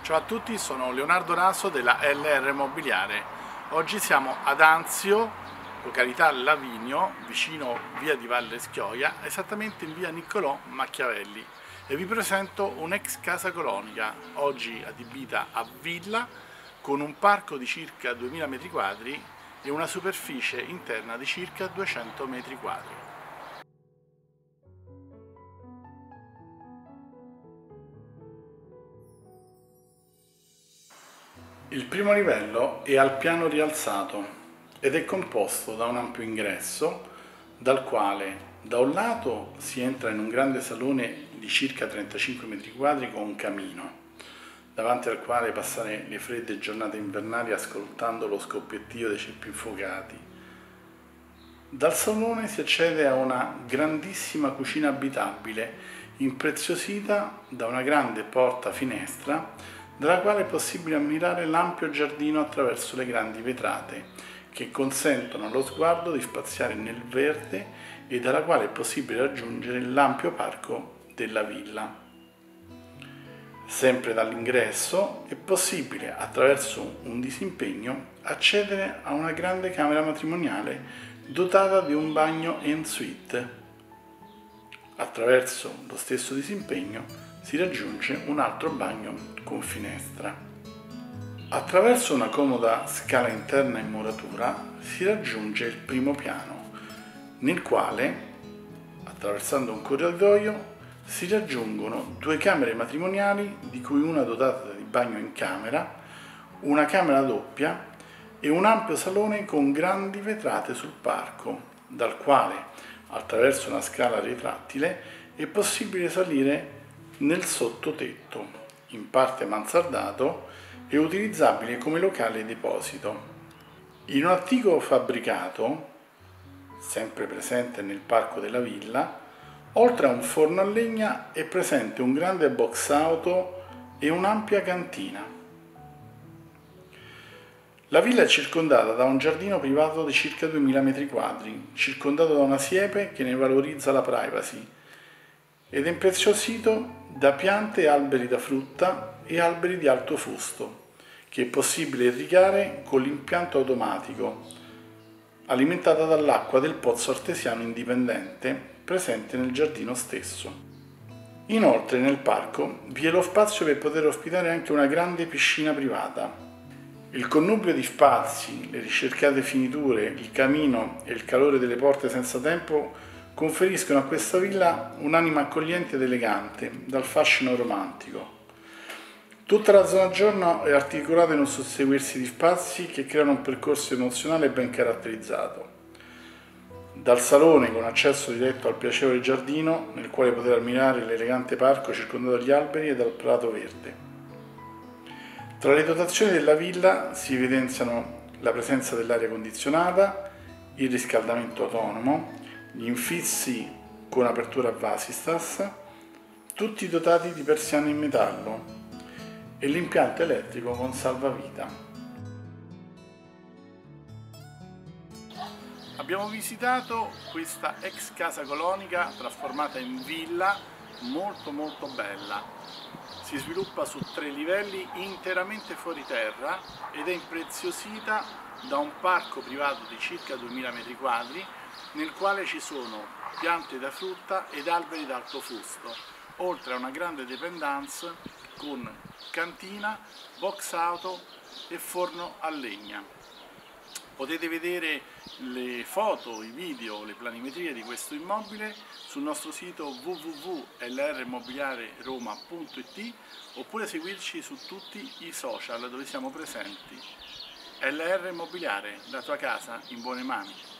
Ciao a tutti, sono Leonardo Raso della LR Immobiliare. Oggi siamo ad Anzio, località Lavigno, vicino via di Valle Schioia, esattamente in via Niccolò Machiavelli, e vi presento un'ex casa colonica, oggi adibita a villa, con un parco di circa 2000 m² e una superficie interna di circa 200 m². Il primo livello è al piano rialzato ed è composto da un ampio ingresso dal quale da un lato si entra in un grande salone di circa 35 m² con un camino, davanti al quale passare le fredde giornate invernali ascoltando lo scoppiettio dei ceppi infuocati. Dal salone si accede a una grandissima cucina abitabile impreziosita da una grande porta finestra dalla quale è possibile ammirare l'ampio giardino attraverso le grandi vetrate che consentono allo sguardo di spaziare nel verde e dalla quale è possibile raggiungere l'ampio parco della villa. Sempre dall'ingresso è possibile, attraverso un disimpegno, accedere a una grande camera matrimoniale dotata di un bagno en suite. Attraverso lo stesso disimpegno si raggiunge un altro bagno con finestra. Attraverso una comoda scala interna in muratura si raggiunge il primo piano, nel quale, attraversando un corridoio, si raggiungono due camere matrimoniali, di cui una dotata di bagno in camera, una camera doppia e un ampio salone con grandi vetrate sul parco, dal quale, attraverso una scala retrattile, è possibile salire nel sottotetto, in parte mansardato e utilizzabile come locale deposito. In un antico fabbricato, sempre presente nel parco della villa, oltre a un forno a legna è presente un grande box auto e un'ampia cantina. La villa è circondata da un giardino privato di circa 2000 m², circondato da una siepe che ne valorizza la privacy ed è impreziosito da piante e alberi da frutta e alberi di alto fusto, che è possibile irrigare con l'impianto automatico, alimentata dall'acqua del pozzo artesiano indipendente presente nel giardino stesso. Inoltre nel parco vi è lo spazio per poter ospitare anche una grande piscina privata. Il connubio di spazi, le ricercate finiture, il camino e il calore delle porte senza tempo conferiscono a questa villa un'anima accogliente ed elegante, dal fascino romantico. Tutta la zona giorno è articolata in un susseguirsi di spazi che creano un percorso emozionale ben caratterizzato. Dal salone con accesso diretto al piacevole giardino, nel quale poter ammirare l'elegante parco circondato dagli alberi e dal prato verde. Tra le dotazioni della villa si evidenziano la presenza dell'aria condizionata, il riscaldamento autonomo, gli infissi con apertura a Vasistas, tutti dotati di persiane in metallo, e l'impianto elettrico con salvavita. Abbiamo visitato questa ex casa colonica trasformata in villa molto bella. Si sviluppa su 3 livelli interamente fuori terra ed è impreziosita da un parco privato di circa 2000 m², nel quale ci sono piante da frutta ed alberi d'alto fusto, oltre a una grande dépendance con cantina, box auto e forno a legna. Potete vedere le foto, i video, le planimetrie di questo immobile sul nostro sito www.lrimmobiliareroma.it oppure seguirci su tutti i social dove siamo presenti. LR Immobiliare, la tua casa in buone mani.